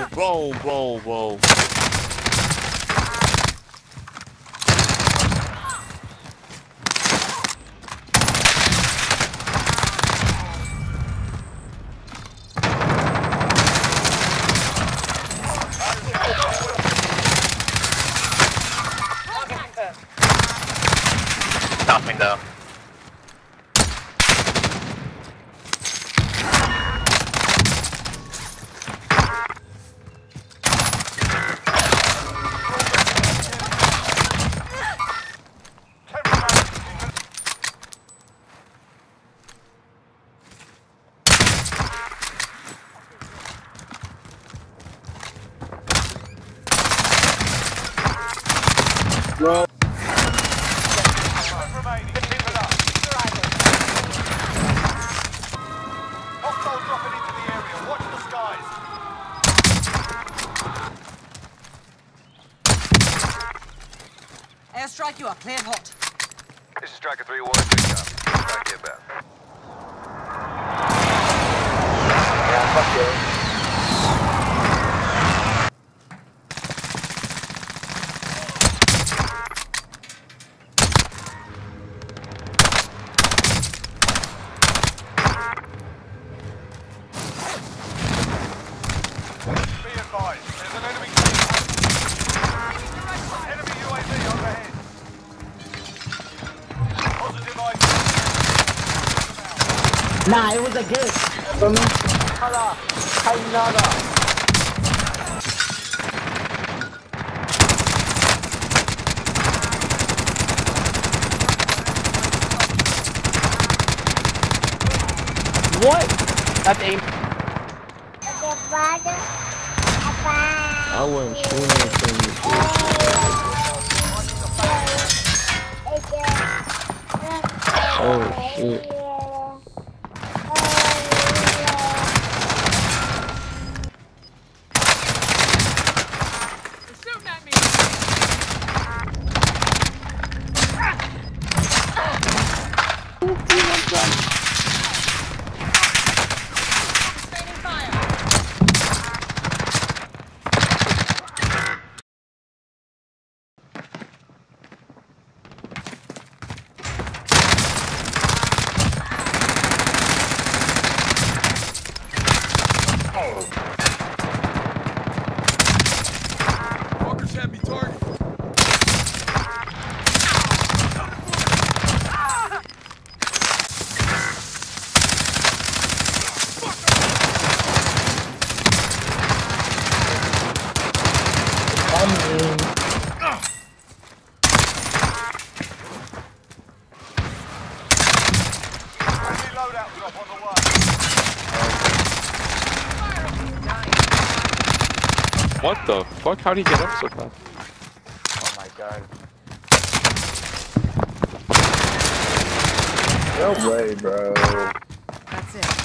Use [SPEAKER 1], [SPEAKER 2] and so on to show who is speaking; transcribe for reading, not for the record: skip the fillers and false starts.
[SPEAKER 1] Bro.
[SPEAKER 2] Nothing though.
[SPEAKER 1] Bro.
[SPEAKER 3] Airstrike, you are cleared hot.
[SPEAKER 4] This is Striker 3, Warren. Good job. Back here, back.
[SPEAKER 2] Yeah, fuck you.
[SPEAKER 4] Be advised, there's an enemy team. Enemy UAV overhead. Positive ID.
[SPEAKER 5] Nah, it was a gift. For me.
[SPEAKER 2] What? That's aim.
[SPEAKER 1] I wasn't shooting anything. Oh shit. What the fuck? How'd he get up so fast?
[SPEAKER 2] Oh my god.
[SPEAKER 1] No way, bro.
[SPEAKER 3] That's it.